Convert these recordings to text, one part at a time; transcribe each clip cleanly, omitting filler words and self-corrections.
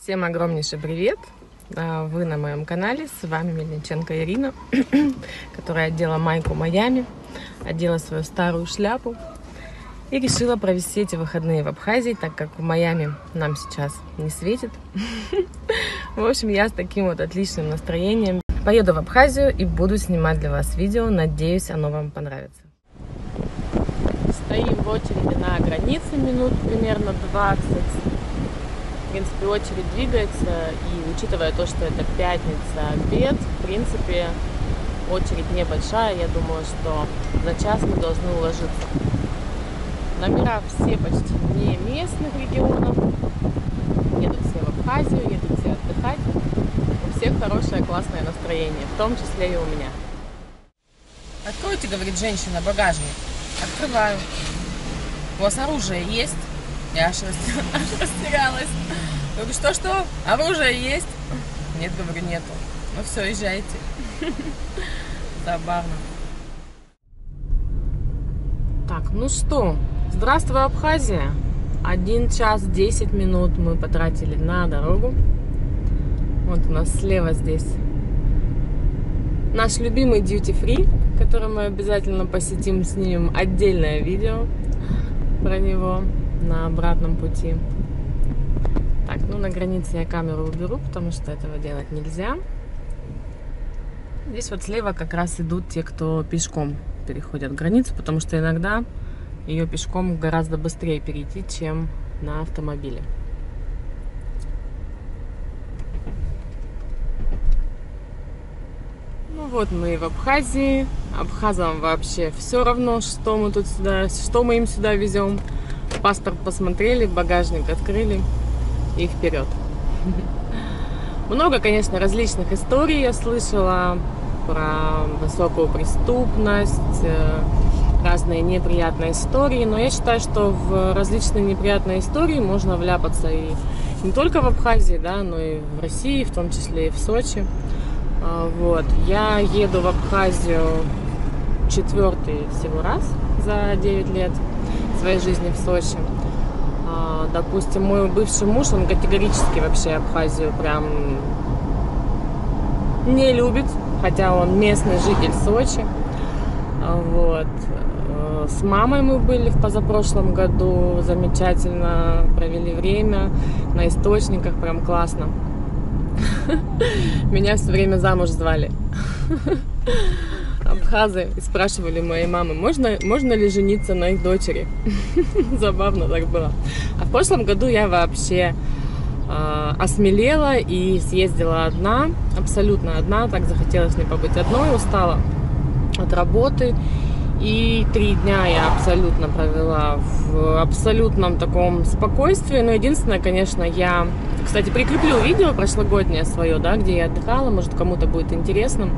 Всем огромнейший привет! Вы на моем канале, с вами Мельниченко Ирина, которая одела майку Майами, одела свою старую шляпу и решила провести эти выходные в Абхазии, так как в Майами нам сейчас не светит. В общем, я с таким вот отличным настроением поеду в Абхазию и буду снимать для вас видео. Надеюсь, оно вам понравится. Стоим в очереди на границе минут примерно 20. В принципе, очередь двигается, и учитывая то, что это пятница, обед, в принципе, очередь небольшая. Я думаю, что за час мы должны уложиться. Номера все почти не местных регионов. Едут все в Абхазию, едут все отдыхать. У всех хорошее, классное настроение, в том числе и у меня. Откройте, говорит женщина, багажник. Открываю. У вас оружие есть? Я аж растерялась. Говорю, что? Оружие есть? Нет, говорю, нету. Ну все, езжайте. Забавно. Так, ну что, здравствуй, Абхазия. 1 час 10 минут мы потратили на дорогу. Вот у нас слева здесь наш любимый Duty Free, который мы обязательно посетим, снимем отдельное видео про него на обратном пути. Так, ну на границе я камеру уберу, потому что этого делать нельзя. Здесь вот слева как раз идут те, кто пешком переходят границу, потому что иногда ее пешком гораздо быстрее перейти, чем на автомобиле. Ну вот мы и в Абхазии. Абхазам вообще все равно, что мы им сюда везем. Паспорт посмотрели, багажник открыли и вперед. Много, конечно, различных историй я слышала про высокую преступность, разные неприятные истории, но я считаю, что в различные неприятные истории можно вляпаться и не только в Абхазии, да, но и в России, в том числе и в Сочи. Вот. Я еду в Абхазию 4-й всего раз за 9 лет своей жизни в Сочи. Допустим, мой бывший муж, он категорически вообще Абхазию прям не любит, хотя он местный житель Сочи. Вот. С мамой мы были в позапрошлом году, замечательно провели время на источниках, прям классно. Меня все время замуж звали абхазы и спрашивали моей мамы, можно ли жениться на их дочери. Забавно так было. А в прошлом году я вообще осмелела и съездила одна, абсолютно одна. Так захотелось мне побыть одной, устала от работы. И 3 дня я абсолютно провела в абсолютном таком спокойствии. Но единственное, конечно, я, кстати, прикреплю видео прошлогоднее свое, да, где я отдыхала, может, кому-то будет интересным.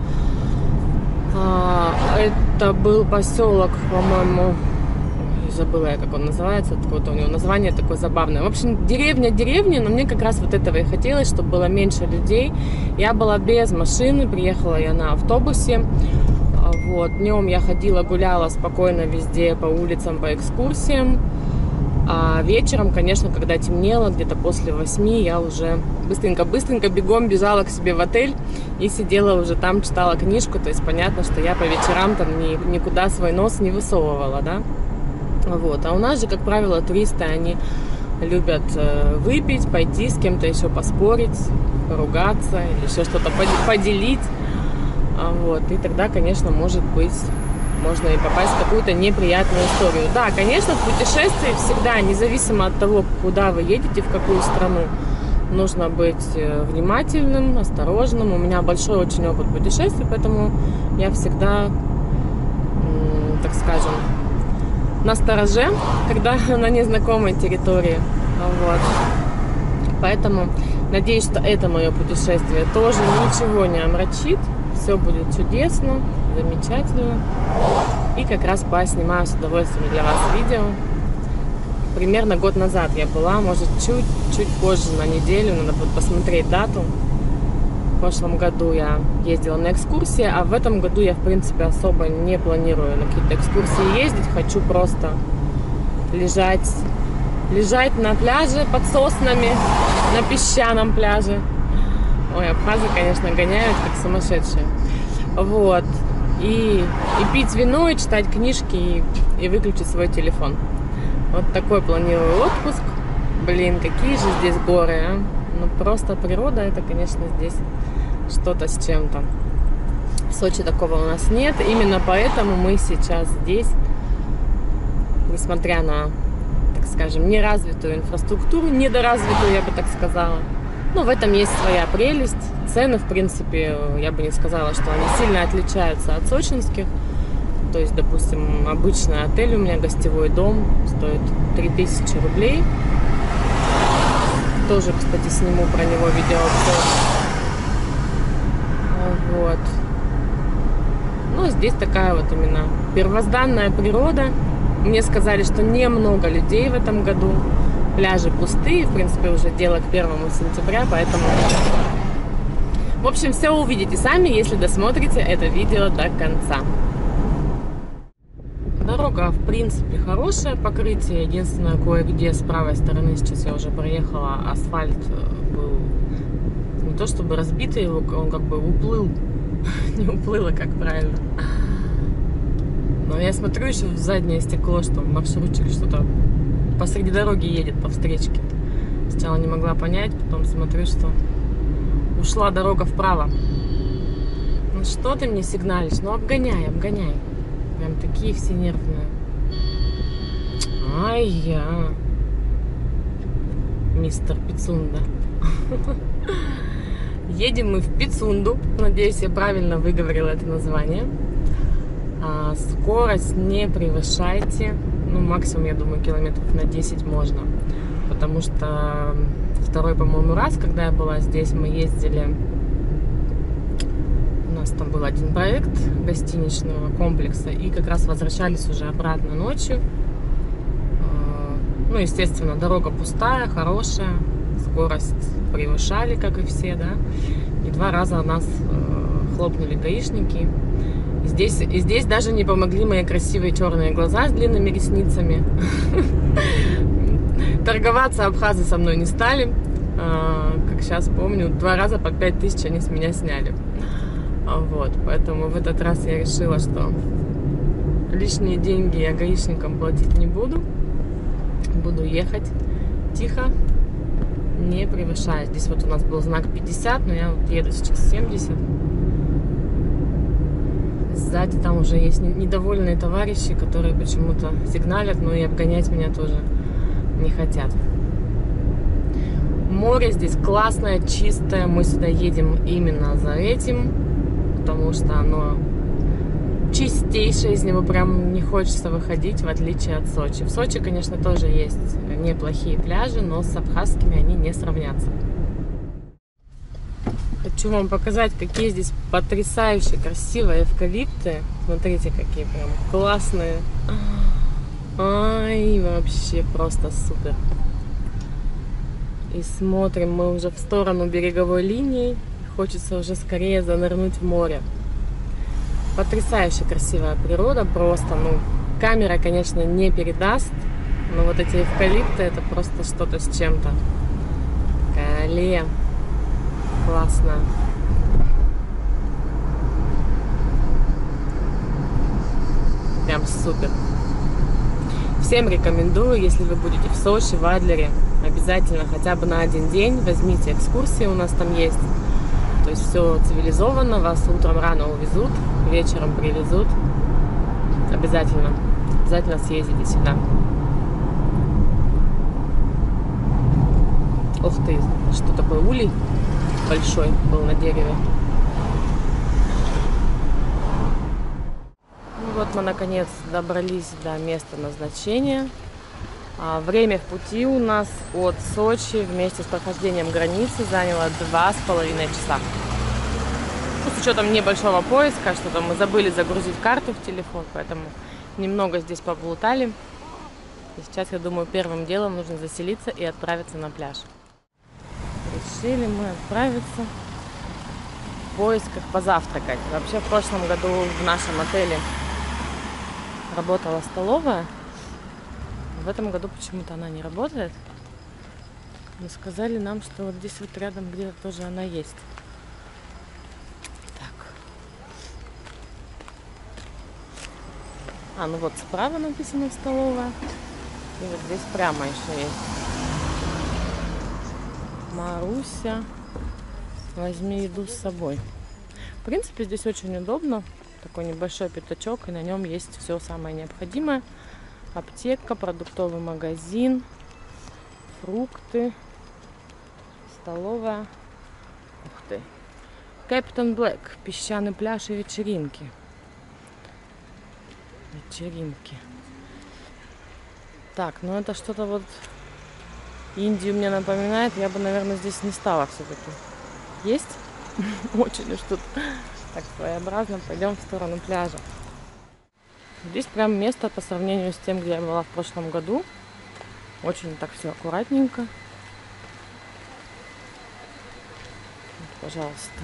Это был поселок, по-моему, забыла я, как он называется, какое-то у него название такое забавное. В общем, деревня, но мне как раз вот этого и хотелось, чтобы было меньше людей. Я была без машины, приехала я на автобусе. Вот. Днем я ходила, гуляла спокойно везде по улицам, по экскурсиям. А вечером, конечно, когда темнело, где-то после 8, я уже быстренько бегом бежала к себе в отель и сидела уже там, читала книжку. То есть понятно, что я по вечерам там никуда свой нос не высовывала, да. Вот. А у нас же, как правило, туристы, они любят выпить, пойти с кем-то еще поспорить, поругаться или еще что-то поделить. Вот. И тогда, конечно, может быть, можно и попасть в какую-то неприятную историю. Да, конечно, в путешествии всегда, независимо от того, куда вы едете, в какую страну, нужно быть внимательным, осторожным. У меня большой очень опыт путешествий, поэтому я всегда, так скажем, настороже, когда на незнакомой территории. Вот. Поэтому надеюсь, что это мое путешествие тоже ничего не омрачит. Все будет чудесно, замечательно. И как раз поснимаю с удовольствием для вас видео. Примерно год назад я была, может, чуть позже, на неделю. Надо будет посмотреть дату. В прошлом году я ездила на экскурсии, а в этом году я, в принципе, особо не планирую на какие-то экскурсии ездить. Хочу просто лежать на пляже под соснами на песчаном пляже. Ой, абхазы, конечно, гоняют как сумасшедшие. Вот. И пить вино, и читать книжки, и выключить свой телефон. Вот такой планирую отпуск. Блин, какие же здесь горы, а? Ну, просто природа, это, конечно, здесь что-то с чем-то. В Сочи такого у нас нет. Именно поэтому мы сейчас здесь, несмотря на, так скажем, неразвитую инфраструктуру, недоразвитую, я бы так сказала. Но в этом есть своя прелесть. Цены, в принципе, я бы не сказала, что они сильно отличаются от сочинских. То есть, допустим, обычный отель у меня, гостевой дом, стоит 3000 рублей. Тоже, кстати, сниму про него видеообзор. Вот. Ну, здесь такая вот именно первозданная природа. Мне сказали, что немного людей в этом году. Пляжи пустые, в принципе, уже дело к 1 сентября, поэтому... В общем, все увидите сами, если досмотрите это видео до конца. Дорога, в принципе, хорошая, покрытие. Единственное, кое-где с правой стороны, сейчас я уже проехала, асфальт был не то чтобы разбитый, он как бы уплыл. Не уплыл, а как правильно. Но я смотрю еще в заднее стекло, что маршрутчик что-то посреди дороги едет по встречке. Сначала не могла понять, потом смотрю, что ушла дорога вправо. Ну что ты мне сигналишь? Ну обгоняй, обгоняй. Прям такие все нервные. Ай-я. Мистер Пицунда. Едем мы в Пицунду. Надеюсь, я правильно выговорила это название. Скорость не превышайте. Ну, максимум, я думаю, километров на 10 можно. Потому что второй, по-моему, раз, когда я была здесь, мы ездили... У нас там был один проект гостиничного комплекса. И как раз возвращались уже обратно ночью. Ну, естественно, дорога пустая, хорошая. Скорость превышали, как и все, да. И 2 раза нас хлопнули гаишники. И здесь даже не помогли мои красивые черные глаза с длинными ресницами. Торговаться абхазы со мной не стали. Как сейчас помню, 2 раза по 5000 они с меня сняли. Вот, поэтому в этот раз я решила, что лишние деньги я гаишникам платить не буду. Буду ехать тихо, не превышая. Здесь вот у нас был знак 50, но я вот еду сейчас 70. Сзади там уже есть недовольные товарищи, которые почему-то сигналят, но и обгонять меня тоже не хотят. Море здесь классное, чистое. Мы сюда едем именно за этим, потому что оно чистейшее, из него прям не хочется выходить, в отличие от Сочи. В Сочи, конечно, тоже есть неплохие пляжи, но с абхазскими они не сравнятся. Хочу вам показать, какие здесь потрясающие, красивые эвкалипты. Смотрите, какие прям классные. Ай, вообще просто супер. И смотрим мы уже в сторону береговой линии. Хочется уже скорее занырнуть в море. Потрясающе красивая природа, просто, ну, камера, конечно, не передаст, но вот эти эвкалипты, это просто что-то с чем-то. Такая аллея классная. Прям супер. Всем рекомендую, если вы будете в Сочи, в Адлере, обязательно хотя бы на 1 день возьмите экскурсии, у нас там есть. То есть все цивилизованно, вас утром рано увезут, вечером привезут. Обязательно съездите сюда. Ух ты, что такое улей большой был на дереве. Ну вот мы наконец добрались до места назначения. Время в пути у нас от Сочи вместе с прохождением границы заняло 2,5 часа. Ну, с учетом небольшого поиска, что-то мы забыли загрузить карту в телефон, поэтому немного здесь поблутали. И сейчас, я думаю, первым делом нужно заселиться и отправиться на пляж. Решили мы отправиться в поисках позавтракать. Вообще в прошлом году в нашем отеле работала столовая. В этом году почему-то она не работает. Но сказали нам, что вот здесь вот рядом где-то тоже она есть. Так. А, ну вот справа написано столовая. И вот здесь прямо еще есть. Маруся, возьми еду с собой. В принципе, здесь очень удобно. Такой небольшой пятачок, и на нем есть все самое необходимое. Аптека, продуктовый магазин, фрукты, столовая. Ух ты. Кэптон Блэк, песчаный пляж и вечеринки. Вечеринки. Так, ну это что-то вот Индию мне напоминает. Я бы, наверное, здесь не стала все-таки. Есть? Очень уж тут так своеобразно. Пойдем в сторону пляжа. Здесь прям место по сравнению с тем, где я была в прошлом году. Очень так все аккуратненько. Вот, пожалуйста.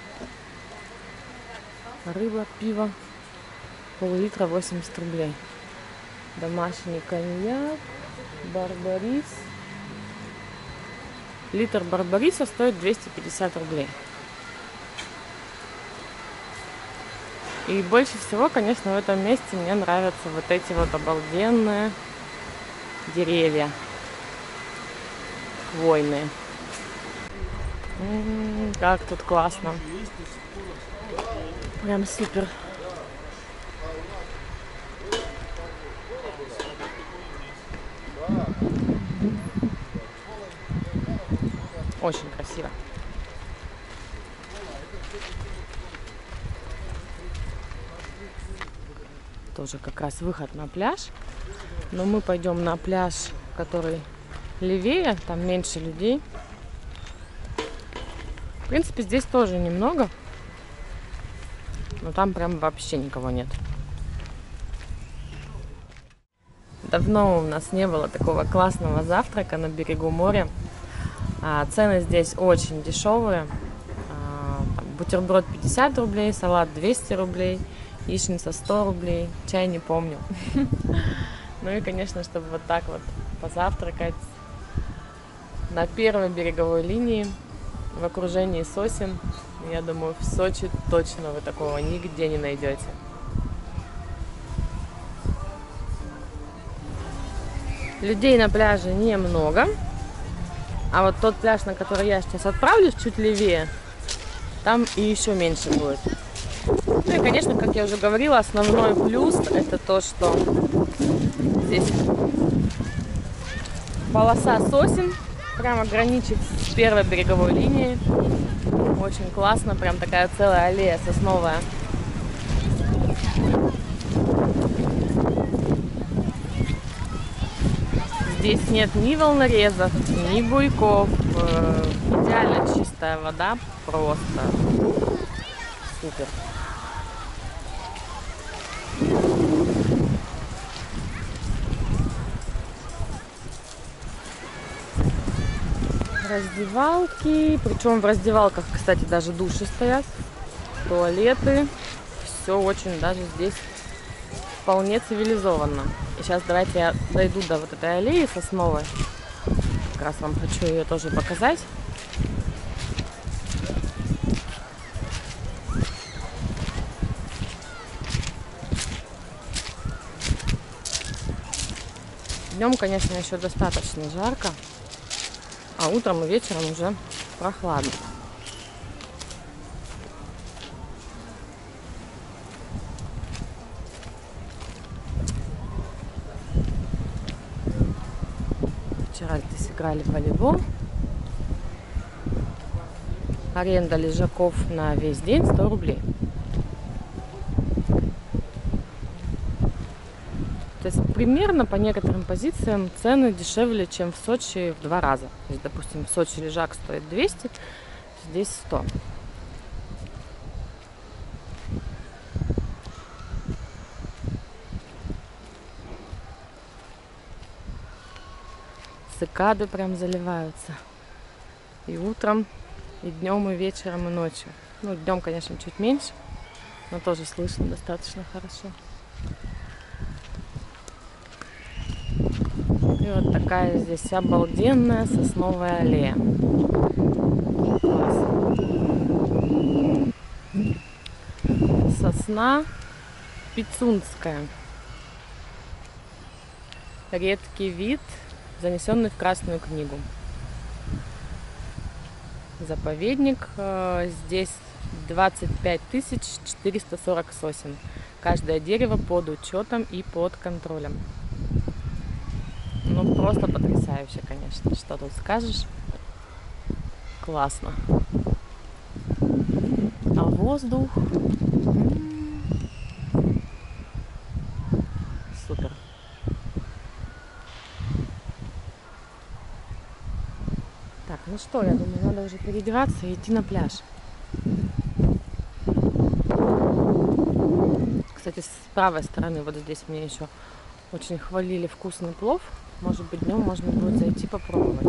Рыба, пиво. Пол-литра 80 рублей. Домашний коньяк. Барбарис. Литр барбариса стоит 250 рублей. И больше всего, конечно, в этом месте мне нравятся вот эти вот обалденные деревья хвойные. Как тут классно. Прям супер. Очень красиво. Тоже как раз выход на пляж. Но мы пойдем на пляж, который левее, там меньше людей. В принципе, здесь тоже немного. Но там прям вообще никого нет. Давно у нас не было такого классного завтрака на берегу моря. Цены здесь очень дешевые. Бутерброд 50 рублей, салат 200 рублей, яичница 100 рублей, чай не помню. Ну и, конечно, чтобы вот так вот позавтракать на первой береговой линии в окружении сосен, я думаю, в Сочи точно вы такого нигде не найдете. Людей на пляже немного. А вот тот пляж, на который я сейчас отправлюсь, чуть левее, там и еще меньше будет. Ну и, конечно, как я уже говорила, основной плюс это то, что здесь полоса сосен прямо граничит с первой береговой линией. Очень классно, прям такая целая аллея сосновая. Здесь нет ни волнорезов, ни буйков. Идеально чистая вода, просто супер. Раздевалки, причем в раздевалках, кстати, даже души стоят, туалеты, все очень даже здесь вполне цивилизованно. И сейчас давайте я дойду до вот этой аллеи сосновой. Как раз вам хочу ее тоже показать. Днем, конечно, еще достаточно жарко, а утром и вечером уже прохладно. Вчера здесь играли в волейбол. Аренда лежаков на весь день 100 рублей. То есть примерно по некоторым позициям цены дешевле, чем в Сочи в 2 раза. То есть, допустим, в Сочи лежак стоит 200, здесь 100. Цикады прям заливаются. И утром, и днем, и вечером, и ночью. Ну, днем, конечно, чуть меньше, но тоже слышно достаточно хорошо. И вот такая здесь обалденная сосновая аллея. Класс. Сосна пицунская. Редкий вид, занесенный в Красную книгу. Заповедник. Здесь 25 440 сосен. Каждое дерево под учетом и под контролем. Ну, просто потрясающе, конечно. Что тут скажешь? Классно. А воздух? Супер. Так, ну что, я думаю, надо уже переодеваться и идти на пляж. Кстати, с правой стороны, вот здесь мне еще очень хвалили вкусный плов. Может быть, днем можно будет зайти попробовать.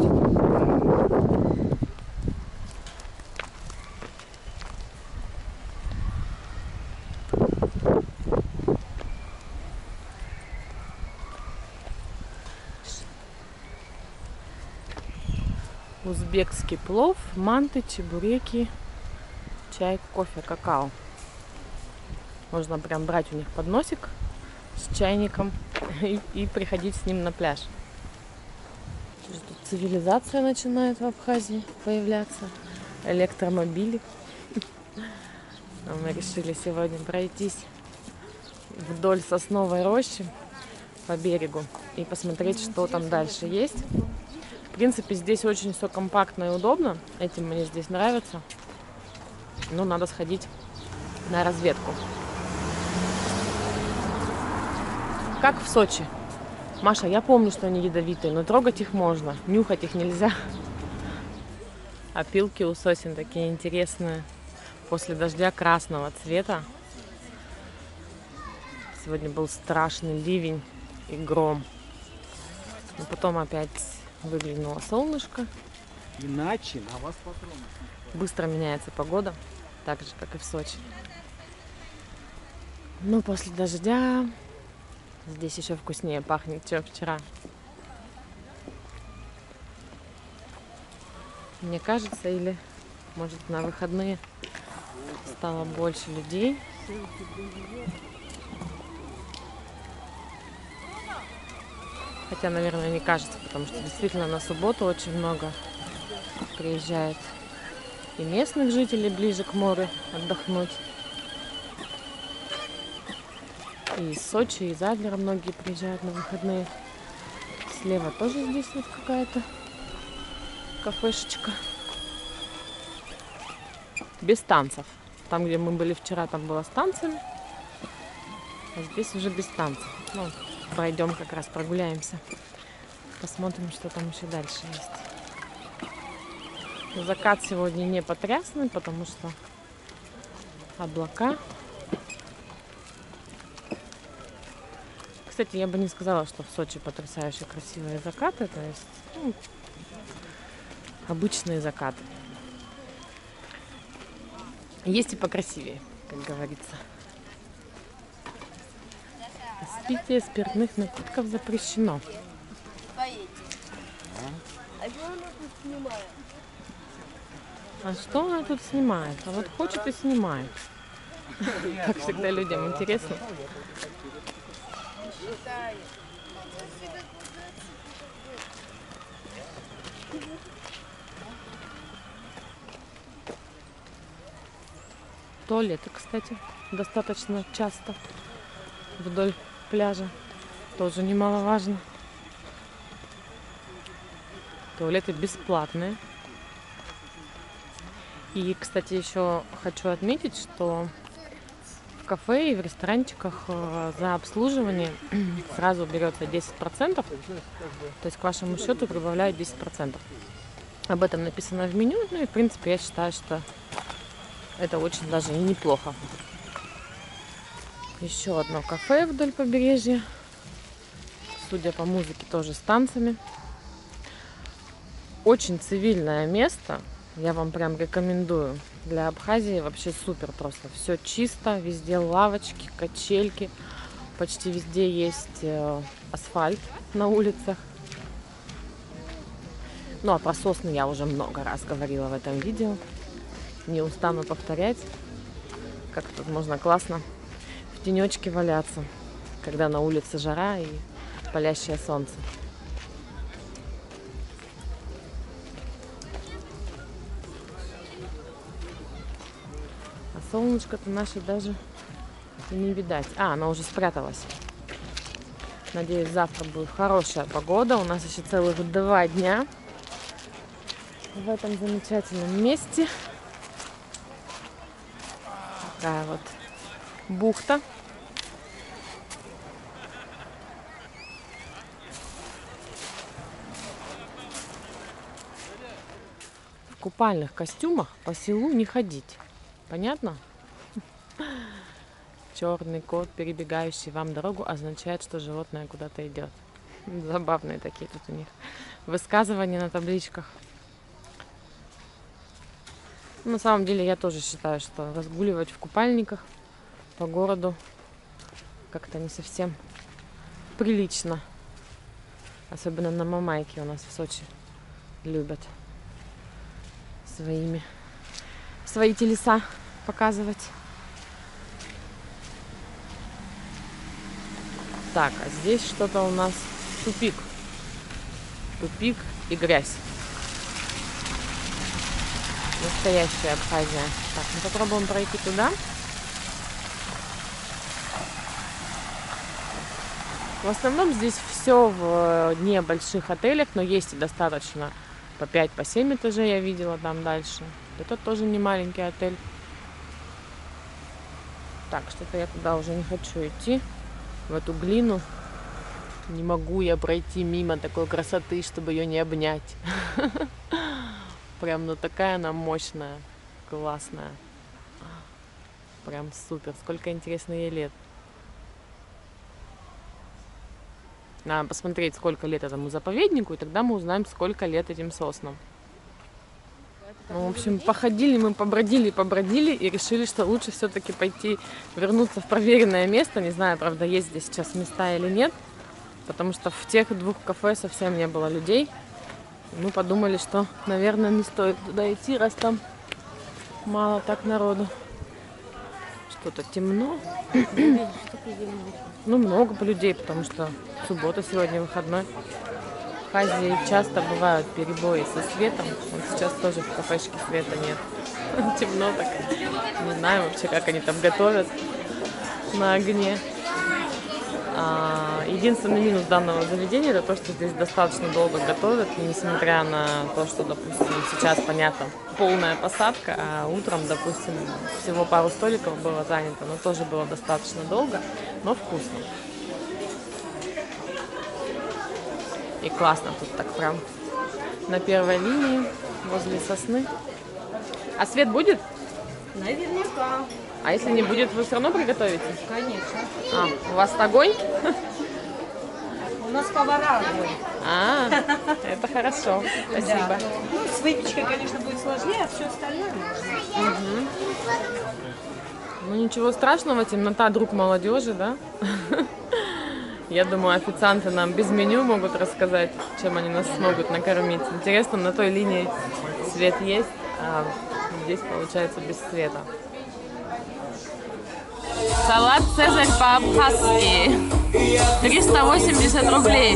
Узбекский плов, манты, чебуреки, чай, кофе, какао. Можно прям брать у них подносик с чайником и приходить с ним на пляж. Тут цивилизация начинает в Абхазии появляться. Электромобили. Мы решили сегодня пройтись вдоль сосновой рощи по берегу и посмотреть, что там дальше есть. В принципе, здесь очень все компактно и удобно. Этим мне здесь нравится. Но надо сходить на разведку. Как в Сочи. Маша, я помню, что они ядовитые, но трогать их можно. Нюхать их нельзя. Опилки у сосен такие интересные. После дождя красного цвета. Сегодня был страшный ливень и гром. Но потом опять выглянуло солнышко. Иначе на вас патроны. Быстро меняется погода, так же, как и в Сочи. Но после дождя здесь еще вкуснее пахнет, чем вчера. Мне кажется, или может на выходные стало больше людей. Хотя, наверное, не кажется, потому что действительно на субботу очень много приезжает и местных жителей ближе к морю отдохнуть. И из Сочи, из Адлера многие приезжают на выходные. Слева тоже здесь вот какая-то кафешечка. Без танцев. Там, где мы были вчера, там было с танцами. А здесь уже без танцев. Ну, пройдем как раз, прогуляемся. Посмотрим, что там еще дальше есть. Закат сегодня не потрясный, потому что облака. Кстати, я бы не сказала, что в Сочи потрясающе красивые закаты. То есть, обычные закаты. Есть и покрасивее, как говорится. Распитие спиртных напитков запрещено. А что она тут снимает? А вот хочет и снимает. Как всегда людям интересно. Туалеты, кстати, достаточно часто вдоль пляжа. Тоже немаловажно. Туалеты бесплатные. И, кстати, еще хочу отметить, что в кафе и в ресторанчиках за обслуживание сразу берется 10%. То есть к вашему счету прибавляют 10%. Об этом написано в меню. Ну и, в принципе, я считаю, что это очень даже и неплохо. Еще одно кафе вдоль побережья. Судя по музыке, тоже с танцами. Очень цивильное место. Я вам прям рекомендую. Для Абхазии вообще супер просто. Все чисто, везде лавочки, качельки. Почти везде есть асфальт на улицах. Ну, а про сосны я уже много раз говорила в этом видео. Не устану повторять, как тут можно классно в тенечке валяться, когда на улице жара и палящее солнце. А солнышко-то наше даже и не видать. А, оно уже спряталось. Надеюсь, завтра будет хорошая погода. У нас еще целых 2 дня в этом замечательном месте. Такая вот бухта. В купальных костюмах по селу не ходить. Понятно? Черный кот, перебегающий вам дорогу, означает, что животное куда-то идет. Забавные такие тут у них высказывания на табличках. На самом деле я тоже считаю, что разгуливать в купальниках по городу как-то не совсем прилично. Особенно на Мамайке у нас в Сочи любят свои телеса показывать. Так, а здесь что-то у нас тупик. Тупик и грязь. Настоящая Абхазия. Так, мы попробуем пройти туда. В основном здесь все в небольших отелях, но есть и достаточно по 5-7 этажей я видела там дальше. Это тоже не маленький отель. Так, что-то я туда уже не хочу идти. В эту глину. Не могу я пройти мимо такой красоты, чтобы ее не обнять. Прям, ну такая она мощная, классная. Прям супер. Сколько, интересно, ей лет. Надо посмотреть, сколько лет этому заповеднику, и тогда мы узнаем, сколько лет этим соснам. Ну, в общем, походили мы, побродили и решили, что лучше все-таки пойти, вернуться в проверенное место. Не знаю, правда, есть здесь сейчас места или нет, потому что в тех 2 кафе совсем не было людей. Мы подумали, что, наверное, не стоит туда идти, раз там мало так народу. Что-то темно. Ну, много людей, потому что суббота сегодня, выходной. В Абхазии часто бывают перебои со светом. Вот сейчас тоже в кафешке света нет. Темно так. Не знаю вообще, как они там готовят на огне. Единственный минус данного заведения — это то, что здесь достаточно долго готовят, несмотря на то, что, допустим, сейчас, понятно, полная посадка, а утром, допустим, всего пару столиков было занято, но тоже было достаточно долго, но вкусно. И классно тут так прям на первой линии, возле сосны. А свет будет? Наверняка. А если не будет, вы все равно приготовите? Конечно. У вас огонь? У нас повара огонь. Это хорошо. Спасибо. Да. Ну, с выпечкой, конечно, будет сложнее, а все остальное можно. Угу. Ну ничего страшного, темнота — друг молодежи, да? Я думаю, официанты нам без меню могут рассказать, чем они нас смогут накормить. Интересно, на той линии свет есть, а здесь получается без света. Салат «Цезарь» по-абхазски. 380 рублей.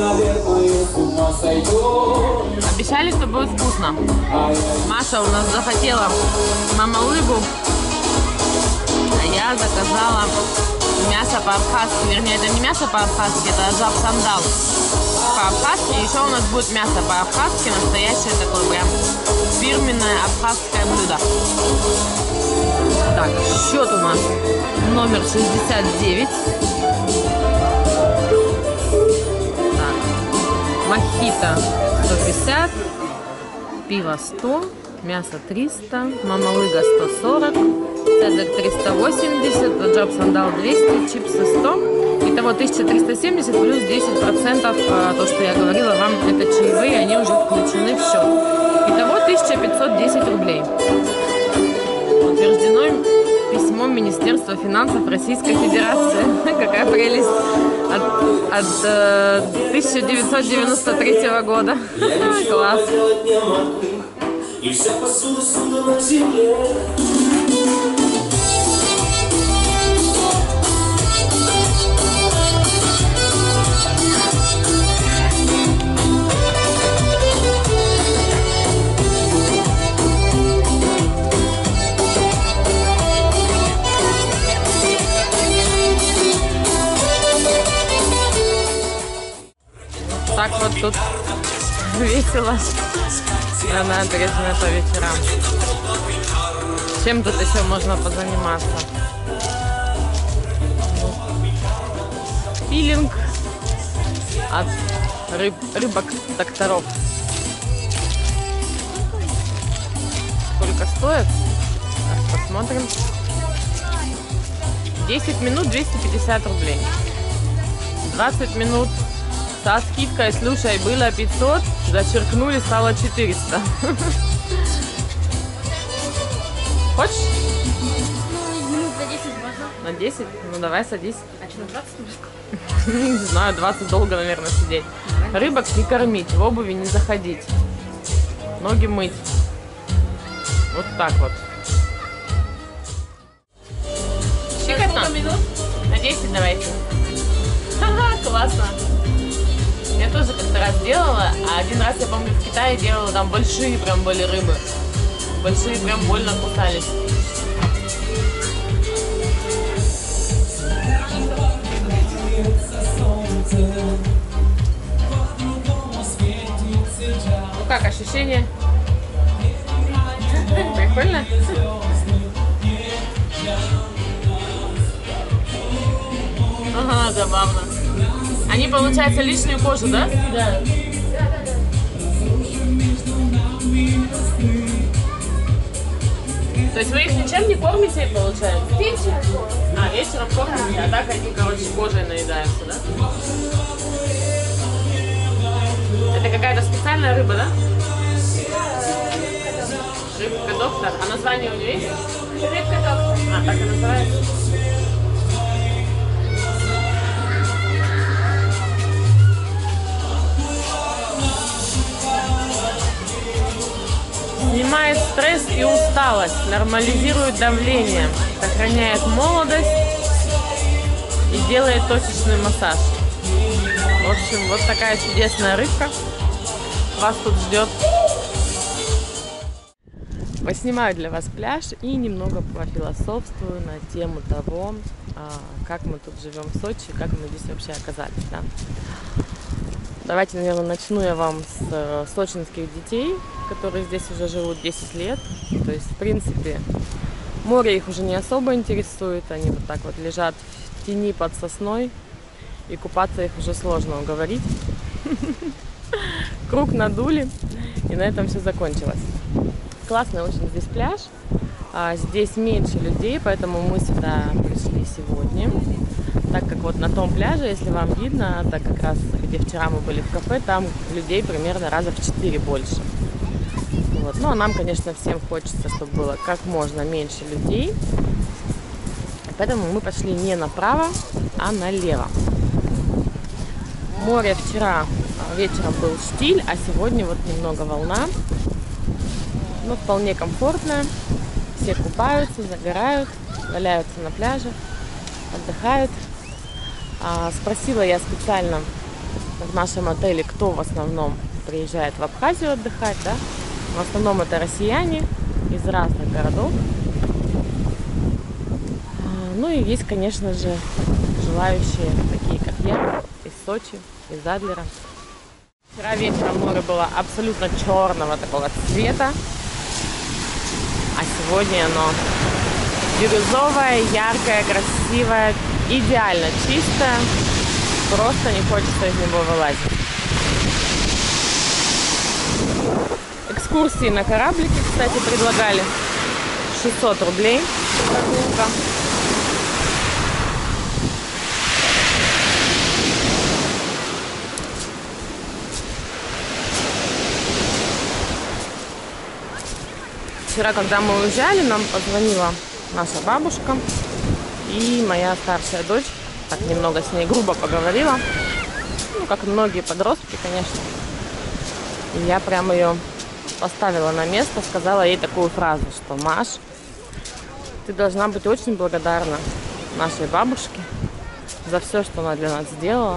Обещали, что будет вкусно. Маша у нас захотела мамалыгу, а я заказала мясо по-абхазски. Вернее, это не мясо по-абхазски, это аджап сандал по-абхазски. Еще у нас будет мясо по-абхазски, настоящее такое прям фирменное абхазское блюдо. Так, счет у нас номер 69. Так, мохито 150, пиво 100, мясо 300, мамалыга 140, цезарь 380, аджап сандал 200, чипсы 100. Итого 1370 плюс 10%, то, что я говорила вам, это чаевые, они уже включены в счет. Итого 1510 рублей. Утверждено письмом Министерства Министерство финансов Российской Федерации. Какая прелесть. От 1993 года. Класс. И вся посуда суда на земле. Так вот тут весело на набережной по вечерам. Чем тут еще можно позаниматься? Пилинг от рыбок-докторов. Сколько стоит? Так, посмотрим. 10 минут 250 рублей. 20 минут со скидкой, слушай, было 500, зачеркнули, стало 400. Хочешь? Минут за 10 можно. На 10? Ну давай садись. А что, на 20 можно? Не знаю, 20 долго, наверное, сидеть. Рыбок не кормить, в обуви не заходить. Ноги мыть. Вот так вот. Сколько минут? На 10 давайте. Ага, классно. Я тоже как-то раз делала, а один раз, я помню, в Китае делала, там большие прям были рыбы. Большие прям больно кусались. Ну как, ощущения? Прикольно? Ага, забавно. Они, получается, лишнюю кожу, да? Да. То есть вы их ничем не кормите, получается? Вечером. А, вечером кормите, а так они, короче, кожей наедаются, да? Это какая-то специальная рыба, да? Рыбка-доктор. А название у нее есть? Рыбка-доктор. А, так и называется? Снимает стресс и усталость, нормализирует давление, сохраняет молодость и делает точечный массаж. В общем, вот такая чудесная рыбка вас тут ждет. Поснимаю для вас пляж и немного пофилософствую на тему того, как мы тут живем в Сочи, как мы здесь вообще оказались. Да? Давайте, наверное, начну я вам с сочинских детей, которые здесь уже живут 10 лет. То есть, в принципе, море их уже не особо интересует. Они вот так вот лежат в тени под сосной, и купаться их уже сложно уговорить. Круг надули, и на этом все закончилось. Классный очень здесь пляж. Здесь меньше людей, поэтому мы сюда пришли сегодня. Так как вот на том пляже, если вам видно, так как раз где вчера мы были в кафе, там людей примерно раза в 4 больше. Вот. Ну а нам, конечно, всем хочется, чтобы было как можно меньше людей. Поэтому мы пошли не направо, а налево. Море вчера вечером был штиль, а сегодня вот немного волна. Но вполне комфортная. Все купаются, загорают, валяются на пляже, отдыхают. Спросила я специально в нашем отеле, кто в основном приезжает в Абхазию отдыхать. Да? В основном это россияне из разных городов. Ну и есть, конечно же, желающие, такие как я, из Сочи, из Адлера. Вчера вечером море было абсолютно черного такого цвета. А сегодня оно бирюзовое, яркое, красивое, идеально чистое. Просто не хочется из него вылазить. Экскурсии на кораблике, кстати, предлагали. 600 рублей прогулка. Вчера, когда мы уезжали, нам позвонила наша бабушка И моя старшая дочь, так немного с ней грубо поговорила. Ну, как многие подростки, конечно. И я прям ее поставила на место, сказала ей такую фразу, что: Маш, ты должна быть очень благодарна нашей бабушке за все, что она для нас сделала.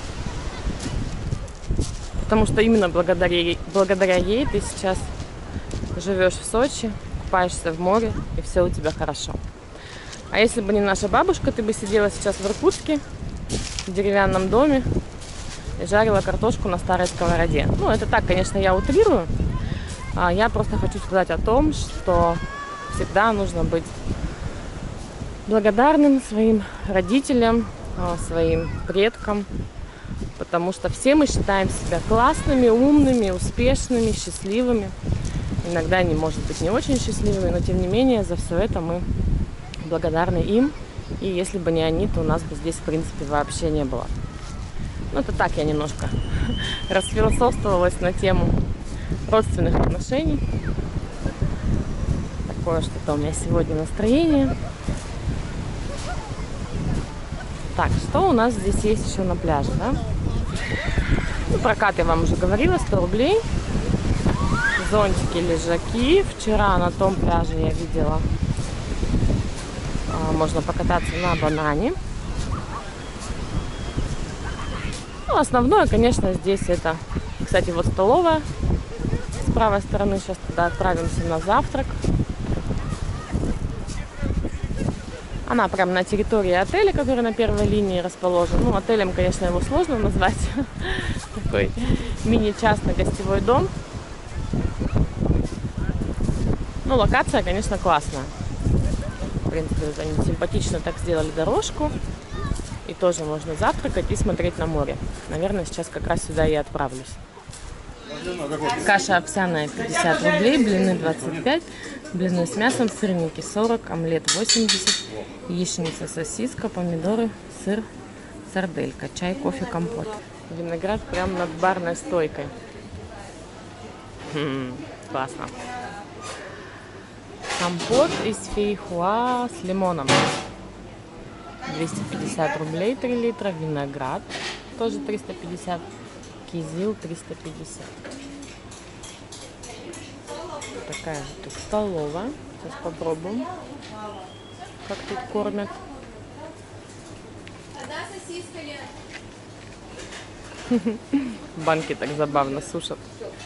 Потому что именно благодаря ей ты сейчас живешь в Сочи, купаешься в море, и все у тебя хорошо. А если бы не наша бабушка, ты бы сидела сейчас в Иркутске, в деревянном доме, и жарила картошку на старой сковороде. Ну, это так, конечно, я утрирую. Я просто хочу сказать о том, что всегда нужно быть благодарным своим родителям, своим предкам, потому что все мы считаем себя классными, умными, успешными, счастливыми. Иногда они, может быть, не очень счастливыми, но тем не менее за все это мы благодарны им. И если бы не они, то у нас бы здесь, в принципе, вообще не было. Ну, это так, я немножко расфилософствовалась на тему родственных отношений. Такое что-то у меня сегодня настроение. Так, что у нас здесь есть еще на пляже, да? Ну, прокат, я вам уже говорила, 100 рублей. Зонтики, лежаки. Вчера на том пляже я видела, можно покататься на банане. Ну, основное, конечно, здесь это, кстати, вот столовая с правой стороны. Сейчас туда отправимся на завтрак. Она прям на территории отеля, который на первой линии расположен. Ну, отелем, конечно, его сложно назвать. Такой мини-частный гостевой дом. Ну, локация, конечно, классная. В принципе, они симпатично так сделали дорожку. И тоже можно завтракать и смотреть на море. Наверное, сейчас как раз сюда и отправлюсь. Каша овсяная 50 рублей, блины 25, блины с мясом, сырники 40, омлет 80, яичница, сосиска, помидоры, сыр, сарделька, чай, кофе, компот. Виноград прямо над барной стойкой. Классно. Компот из фейхоа с лимоном. 250 рублей 3 литра. Виноград тоже 350. Кизил 350. Такая вот тут столовая. Сейчас попробуем, как тут кормят. Банки так забавно сушат.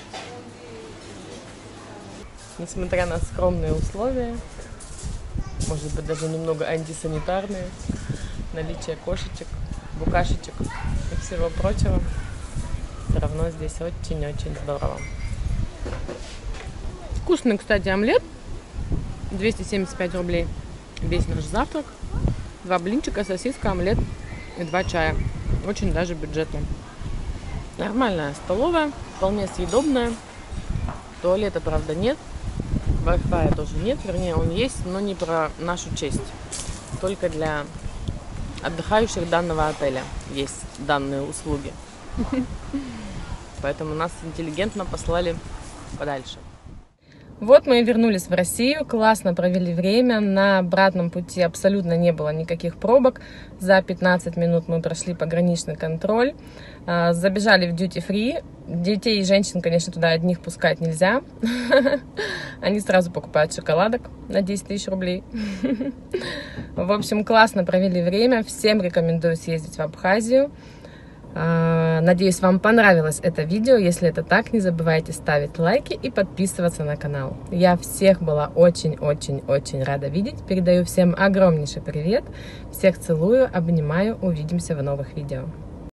Несмотря на скромные условия, может быть даже немного антисанитарные, наличие кошечек, букашечек и всего прочего, все равно здесь очень-очень здорово. Вкусный, кстати, омлет. 275 рублей весь наш завтрак. 2 блинчика, сосиска, омлет и 2 чая. Очень даже бюджетно. Нормальная столовая, вполне съедобная. Туалета, правда, нет. Wi-Fi тоже нет. Вернее, он есть, но не про нашу честь. Только для отдыхающих данного отеля есть данные услуги. Поэтому нас интеллигентно послали подальше. Вот мы и вернулись в Россию, классно провели время, на обратном пути абсолютно не было никаких пробок, за 15 минут мы прошли пограничный контроль, забежали в duty-free, детей и женщин, конечно, туда одних пускать нельзя, они сразу покупают шоколадок на 10 тысяч рублей. В общем, классно провели время, всем рекомендую съездить в Абхазию. Надеюсь, вам понравилось это видео. Если это так, не забывайте ставить лайки и подписываться на канал. Я всех была очень-очень-очень рада видеть. Передаю всем огромнейший привет. Всех целую, обнимаю. Увидимся в новых видео.